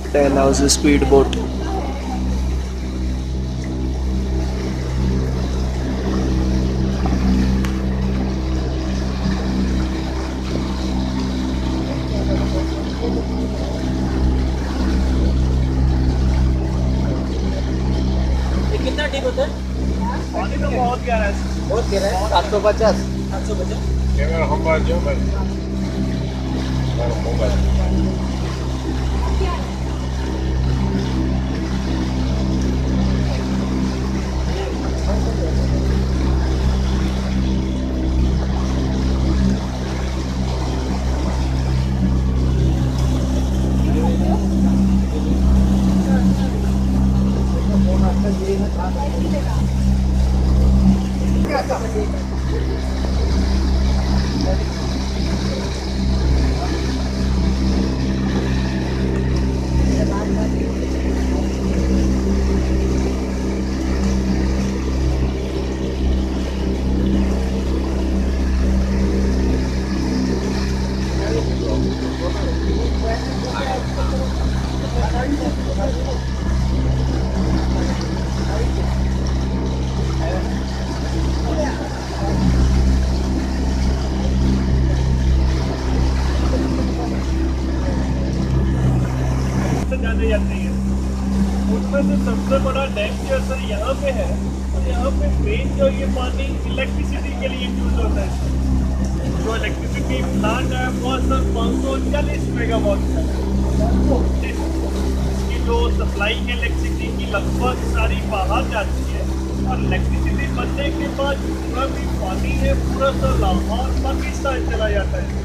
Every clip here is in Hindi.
10 hours speed boat. ये कितना डीप होता है? पानी तो बहुत गहरा है। बहुत गहरा है। 750 750 Primero Humboldt Jumel. Claro, Humboldt. जाने जाती है उसमें से सबसे बड़ा डैम की असर यहाँ पे है और यहाँ पे मेन जो ये पानी इलेक्ट्रिसिटी के लिए यूज होता है। जो इलेक्ट्रिसिटी प्लांट है वो सर 540 मेगावाट का है। इसकी जो सप्लाई है इलेक्ट्रिसिटी की लगभग सारी बाहर जाती है और इलेक्ट्रिसिटी बनने के बाद पूरा भी पानी है पूरा सा लाहौर पाकिस्तान चला जाता है।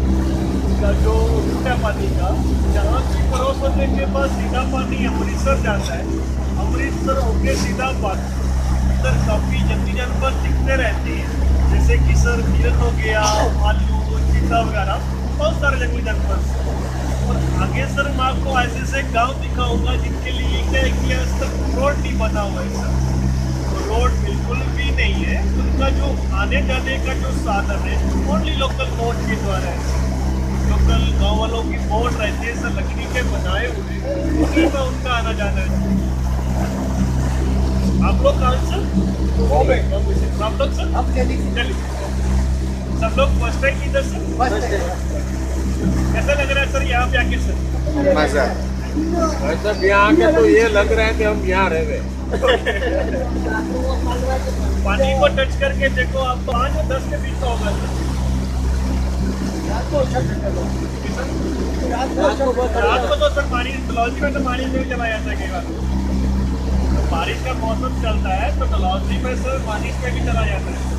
का जो उल्टा पानी का जहाँ की क्रॉस होने के बाद सीधा पानी अमृतसर जाता है। अमृतसर होके सीधा सर काफ़ी जंगली जानवर दिखते रहते हैं जैसे कि सर हिरन हो गया, भालू, चीता वगैरह बहुत सारे जंगली जानवर। और आगे सर मैं आपको ऐसे से गांव दिखाऊंगा जिनके लिए क्या है कि आज तक रोड नहीं बना हुआ है सर। तो रोड बिल्कुल भी नहीं है। उनका जो आने जाने का जो साधन है ओनली लोकल बोट के द्वारा है। लोकल गांव वालों की बोट रहती है सर लकड़ी के बनाए हुए उन्हीं में उनका आना जाना है। आप लोग कहाँ सर? आप लोग सर? अब चलिए सब लोग फर्स्ट टाइम इधर सर? कैसा लग रहा है सर यहाँ पे आके सर? मजा मतलब यहाँ आके तो ये लग रहा है कि हम यहाँ रह गए। पानी को टच करके देखो आप 5 और 10 के बीच का होगा सर। रात को तो सर पानी डलहौजी में तो पानी नहीं चला जाता है कई बार। तो बारिश का मौसम चलता है तो डलहौजी में सर पानी पे भी चला जाता है।